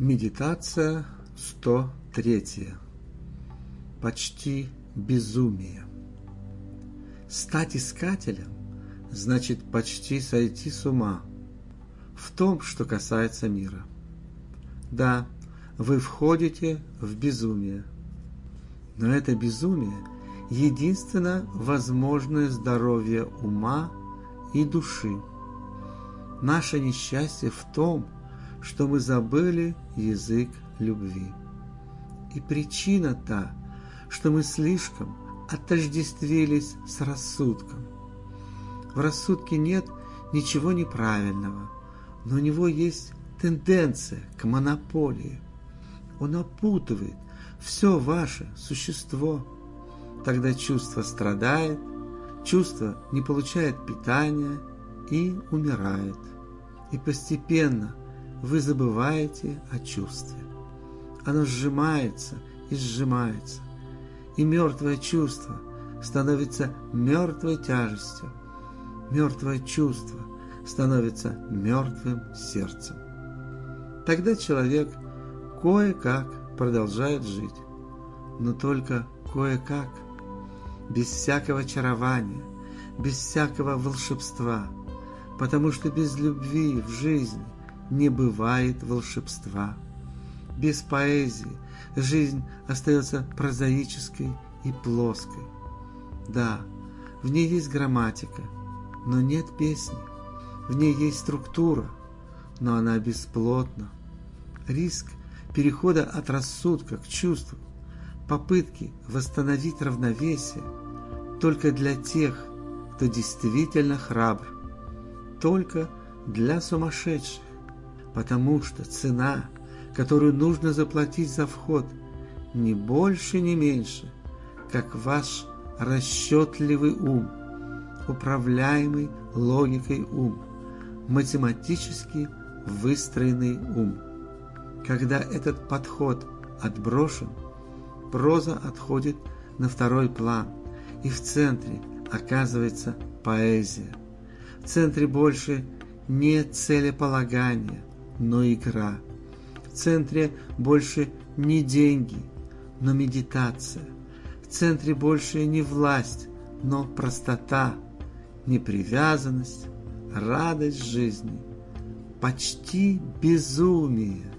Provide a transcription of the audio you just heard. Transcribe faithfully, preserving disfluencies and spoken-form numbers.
Медитация сто три. Почти безумие. Стать искателем значит почти сойти с ума в том, что касается мира. Да, вы входите в безумие, но это безумие – единственно возможное здоровье ума и души. Наше несчастье в том, что мы забыли язык любви. И причина та, что мы слишком отождествились с рассудком. В рассудке нет ничего неправильного, но у него есть тенденция к монополии. Он опутывает все ваше существо. Тогда чувство страдает, чувство не получает питания и умирает. И постепенно вы забываете о чувстве. Оно сжимается и сжимается, и мертвое чувство становится мертвой тяжестью. Мертвое чувство становится мертвым сердцем. Тогда человек кое-как продолжает жить, но только кое-как, без всякого очарования, без всякого волшебства, потому что без любви в жизни не бывает волшебства. Без поэзии жизнь остается прозаической и плоской. Да, в ней есть грамматика, но нет песни. В ней есть структура, но она бесплотна. Риск перехода от рассудка к чувству, попытки восстановить равновесие только для тех, кто действительно храбр, только для сумасшедших, потому что цена, которую нужно заплатить за вход, не больше, не меньше, как ваш расчетливый ум, управляемый логикой ум, математически выстроенный ум. Когда этот подход отброшен, проза отходит на второй план, и в центре оказывается поэзия. В центре больше не целеполагание, но игра. В центре больше не деньги, но медитация. В центре больше не власть, но простота, непривязанность, радость жизни. Почти безумие.